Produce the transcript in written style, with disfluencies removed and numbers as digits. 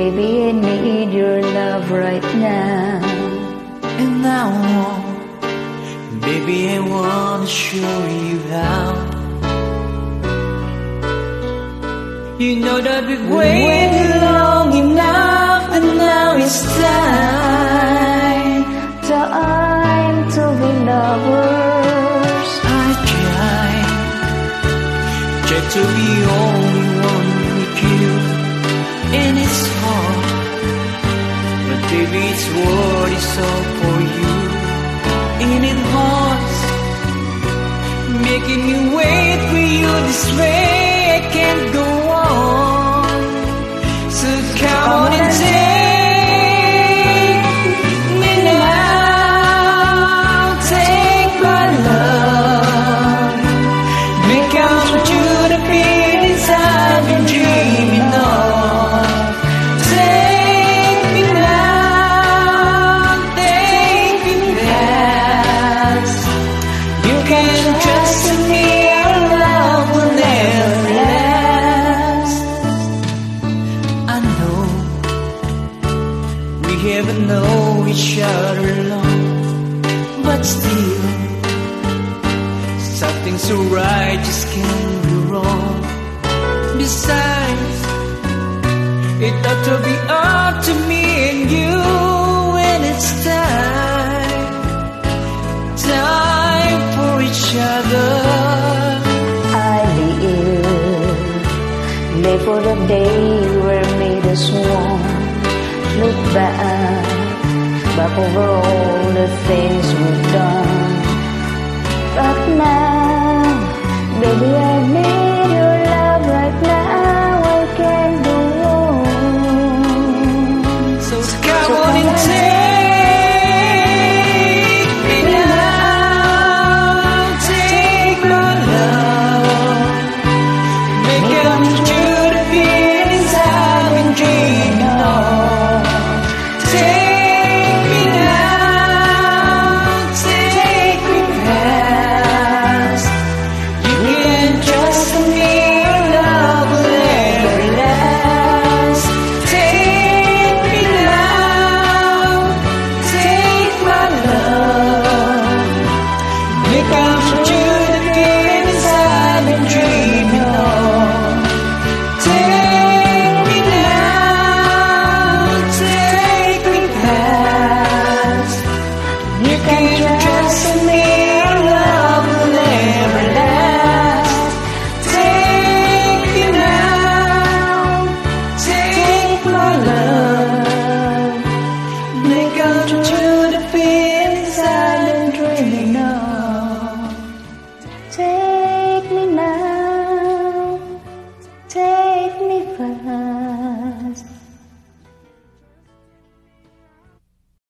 Baby, I need your love right now. And now, baby, I wanna show you how. You know that we've waited long enough, and now it's time to be lovers. I try to be only one with you, and it's hard, but baby, it's what it's all for you. And it hurts making you wait for you this way. I can't go on, so come on and take me now. Take my love, make come true the feelings I've been dreaming of. Take me now, take me fast. You can trust me, our love will never last. I know we haven't known each other long, but still something so right just can't be wrong. Besides, it ought to be up to me and you when it's time for each other. I'll be ill, late for the day where made us one. Look back over all the things we've done. But now, baby, I need